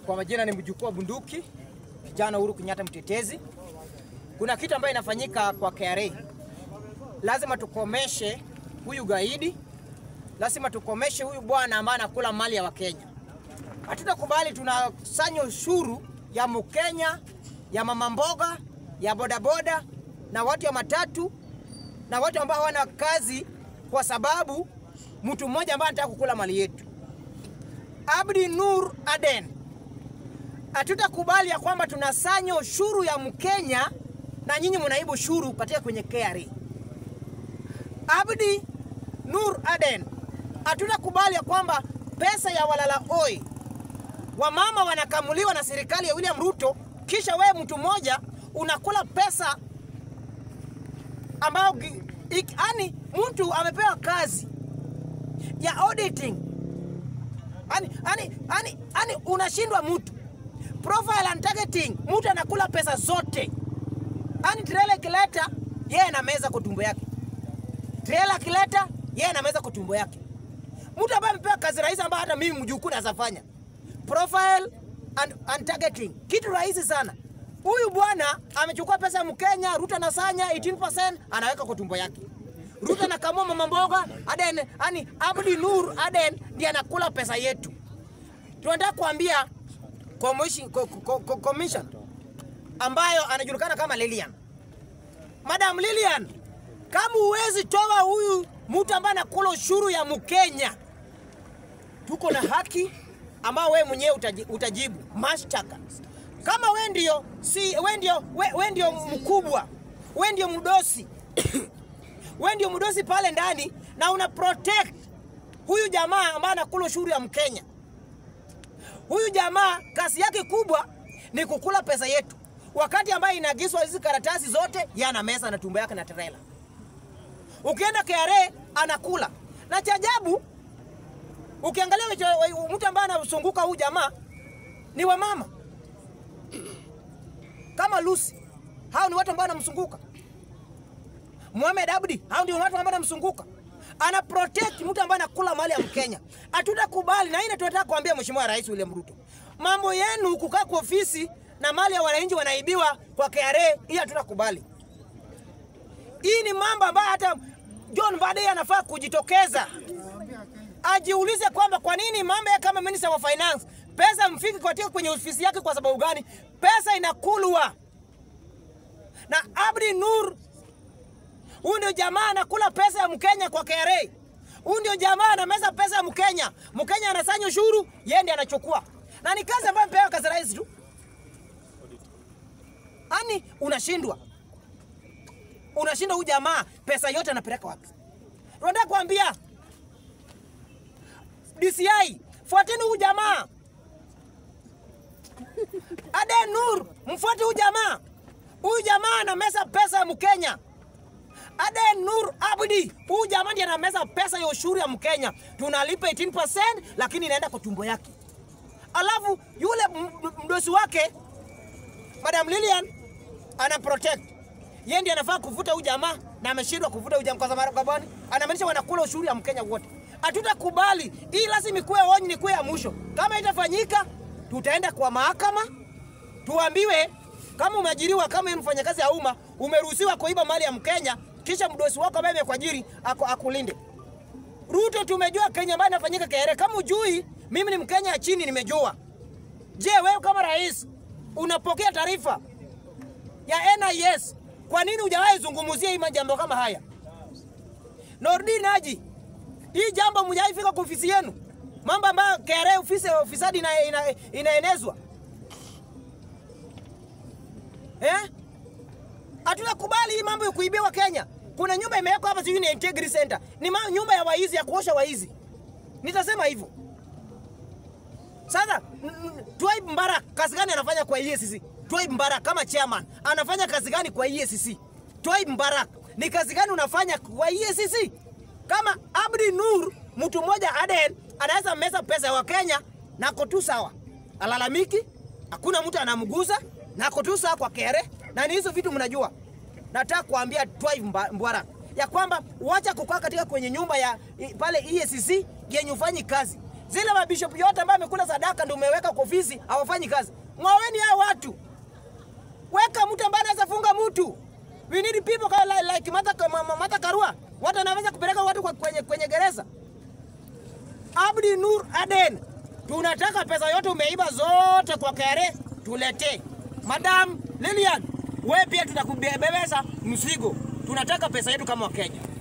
Kwa majina ni mjukuu wa bunduki, kijana Uhuru Kenyatta mtetezi. Kuna kitu ambayo inafanyika kwa KRA. Lazima tukomeshe huyu gaidi. Lazima tukomeshe huyu bwana ambaye anakula mali ya Wakenya. Hatutakubali tunasanya ushuru ya Mkenya, ya mama mboga, ya bodaboda na watu ya matatu na watu ambao hawana kazi kwa sababu mtu mmoja ambaye anataka kukula mali yetu. Abdi Nur Aden. Hatutakubali ya kwamba tunasanya ushuru ya Mkenya na nyinyi mnaibu ushuru katika kwenye KRA. Abdi Nur Aden. Hatutakubali ya kwamba pesa ya walala oi wamama wanakamuliwa na serikali ya William Ruto, kisha wewe mtu mmoja unakula pesa ambao yani mtu amepewa kazi ya auditing. Ani unashindwa mtu. Profile and targeting, mtu anakula pesa zote. Ani trailer kileta, yeye anameza kwa tumbo yake. Trailer kileta, yeye anameza kwa tumbo yake. Mtu ambaye amepewa kazi rahisi ambayo hata mimi mjukuu nazafanya. Profile and targeting. Kitu rahisi sana. Huyu bwana amechukua pesa ya Mkenya, Ruto anasanya 18% anaweka kwa tumbo yake. Ruto anakamua mama mboga, Aden, Abdi Nur Aden ndiye anakula pesa yetu. Tunataka kuambia commission ambayo anajulikana kama Lilian. Madam Lilian, kama uwezi toa huyu mtu ambaye anakula ushuru ya Mkenya, tuko na haki ambao wewe mwenyewe utajibu mashtaka. Kama wewe ndio mkubwa, wewe ndio mdosi. Wewe ndio mdosi pale ndani na una protect huyu jamaa ambaye anakula ushuru ya Mkenya. Huyu jamaa kazi yake kubwa ni kukula pesa yetu. Wakati ambaye inaagizwa hizi karatasi zote yana mesa na tumbo yake na trailer. Ukienda KRA anakula. Na cha ajabu ukiangalia mtu ambaye anazunguka huyu jamaa ni wamama. Kama Lucy, hao ni watu ambao wanamzunguka. Mohamed Abdi, hao ndio watu ambao wanamzunguka. Ana protect mtu ambaye anakula mali ya Mkenya. Hatutakubali, na hii tunataka kuambia Mheshimiwa Rais William Ruto. Mambo yenu kukaa kwa ofisi na mali ya wananchi wanaibiwa kwa KRA, hii hatutakubali. Hii ni mambo ambayo hata John Mbadi anafaa kujitokeza. Ajiulize kwamba kwa nini mambo kama Minister of Finance pesa mfiki katika kwenye ofisi yake kwa sababu gani? Pesa inakulwa. Na Abdi Nur, huyu ndio jamaa anakula pesa ya Mkenya kwa KRA. Huyu ndio jamaa anameza pesa ya Mkenya. Mkenya anasanya ushuru, yeye ndiye anachukua. Na ni kazi ambayo mpewa kazi rahisi tu. Ani unashindwa. Unashindwa huyu jamaa pesa yote anapeleka wapi? Tunataka kuambia DCI, fuateni huyu jamaa. Aden Nur, mfuate huyu jamaa. Huyu jamaa anameza pesa ya Mkenya. Aden Nur Abdi, huyu jamaa ndiye anameza pesa ya ushuru ya Mkenya. Tunalipa 18% lakini inaenda kwa tumbo yake. Alafu yule mdosi wake Madam Lilian ana protect. Yeye ndiye anafaa kuvuta huyu jamaa na ameshindwa kuvuta huyu jamaa kwa sababu gani? Anamaanisha wanakula ushuru ya Mkenya wote. Hatutakubali. Hii lazima ikuwe onyo, ni kuwe ya mwisho. Kama itafanyika, tutaenda kwa mahakama. Tuambiwe kama umeajiriwa, kama ni mfanyakazi ya umma, umeruhusiwa kuiba mali ya Mkenya, kisha mdosi wako ambaye amekuajiri akulinde. Ruto, tumejua Kenya ambayo inafanyika KRA. Kama ujui, mimi ni Mkenya ya chini nimejua. Je, wewe kama rais unapokea taarifa ya NIS, kwa nini hujawahi zungumzia hii jambo kama haya? Nordin Haji, hii jambo mjaifika kwa ofisi yenu? Mambo ambayo KRA ofisadi inaenezwa. Hatutakubali hii mambo ya kuibiwa Kenya. Kuna nyumba imewekwa hapa sijui ni Integrity Center. Ni nyumba ya waizi, ya kuosha waizi. Nitasema hivyo. Sasa Twaib Mbarak kazi gani anafanya kwa EACC? Twaib Mbarak kama chairman anafanya kazi gani kwa EACC? Twaib Mbarak ni kazi gani unafanya kwa EACC? Kama Abdi Nur mtu mmoja Aden anaweza meza pesa wa Kenya na kotu sawa. Alalamiki, hakuna mtu anamguza na kotu sawa kwa KRA, na ni hizo vitu mnajua. Nataka kuambia Twaib Mbarak ya kwamba wacha kukaa katika kwenye nyumba ya pale EACC yenye ufanyi kazi. Zile mabishop yote ambao wamekula sadaka ndio umeweka kwa ofisi, hawafanyi kazi. Ng'oweni hao watu. Weka mtu ambaye anaweza funga mtu. We need people like Martha Karua. Watu wanaweza kupeleka watu kwenye gereza. Abdi Nur Aden. Tunataka pesa yote umeiba zote kwa KRA tulete. Madam Lilian, wewe pia tutakubebeza mzigo. Tunataka pesa yetu kama Wakenya.